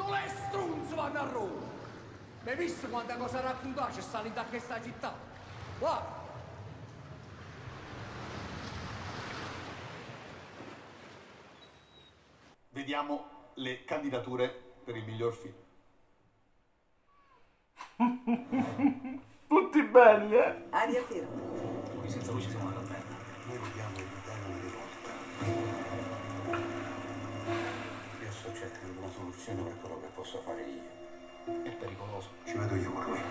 le strunzo vanno a Roma. Mi hai visto quanta cosa raccontare c'è sta da questa città? Guarda. Vediamo le candidature per il miglior film. Tutti belli, eh? Aria ferma. Qui senza luce siamo alla merda. Noi vogliamo evitare una rivolta. Io sto cercando una soluzione per quello che posso fare io. È pericoloso. Ci vado io con lui.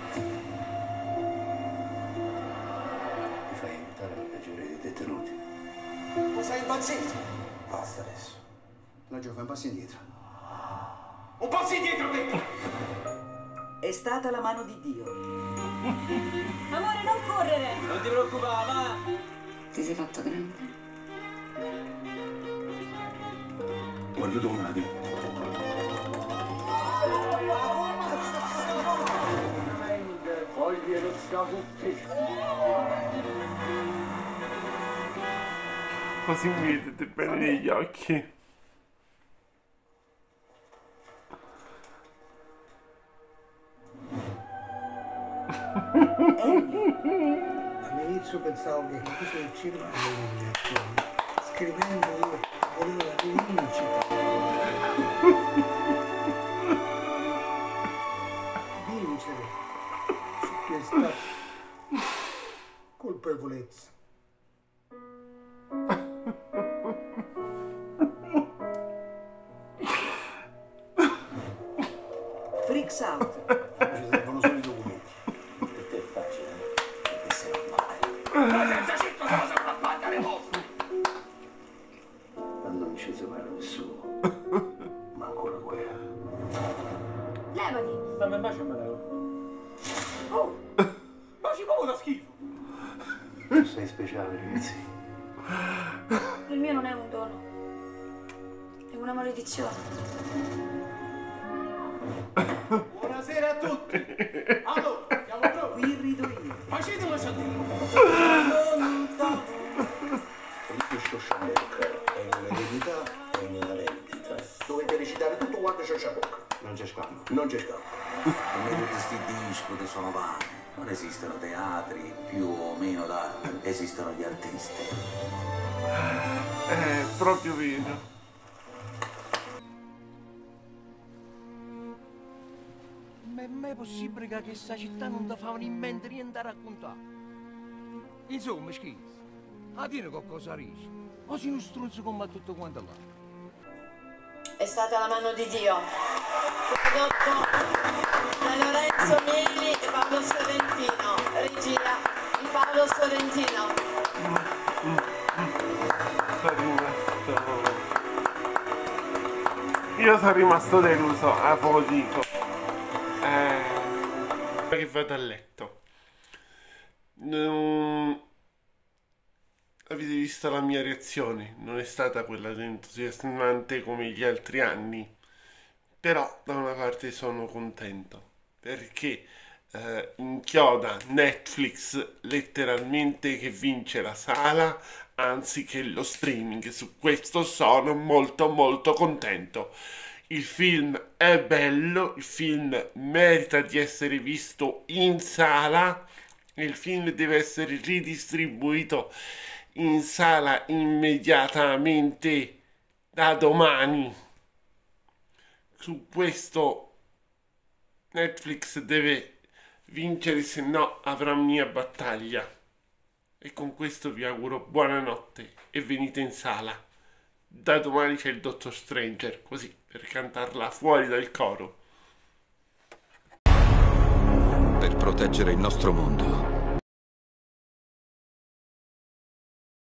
Mi fai aiutare la peggiore dei detenuti. Ma sei impazzito? Basta adesso. Laggiù, fai un passo indietro. Un passo indietro, detto! È stata la mano di Dio. Amore, non correre! Non ti preoccupare, va! Ti sei fatto grande. Guarda un attimo. Voglio lo scavucchi. Così mi vedete bene negli occhi. All'inizio pensavo che questo del cinema avevo le azioni. Scrivendo io volevo la rivincita. Vincere su questa colpevolezza. Freaks out. Ci servono solo i documenti. Per te è facile, perché sei male. Ma senza circo cosa una banda le vostre! Ma non ci separa nessuno. Manco la guerra. Levati! Dammi un bacio e me levo. Oh! Baci proprio da schifo! Tu sei speciale, ragazzi. Il mio non è un dono. È una maledizione. Buonasera a tutti! Allora, siamo pronti? Qui rido io. Facetelo sentire! Felice Sciosciabocca è un'eredità e una rendita. Dovete recitare tutto quanto Sciosciabocca. Non c'è scampo. Non c'è scampo. Come questi dispute sono vane. Non esistono teatri più o meno d'arte, esistono gli artisti. Proprio vero. Ma è mai possibile che questa città non ti fa in mente niente da raccontare? Insomma, schizzo. A dire qualcosa ricci. O si non struzzo come tutto quanto là. È stata la mano di Dio. Prodotto da Lorenzo Mieli e Paolo Sorrentino. Regia di Paolo Sorrentino. Io sono rimasto deluso, ve lo dico. Che vado a letto. Avete visto la mia reazione? Non è stata quella entusiasmante come gli altri anni. Però da una parte sono contento. Perché inchioda Netflix letteralmente che vince la sala anziché lo streaming. Su questo sono molto molto contento. Il film è bello, il film merita di essere visto in sala, il film deve essere ridistribuito in sala immediatamente da domani. Su questo Netflix deve vincere, se no avrà mia battaglia. E con questo vi auguro buonanotte e venite in sala. Da domani c'è il Dottor Stranger, così, per cantarla fuori dal coro. Per proteggere il nostro mondo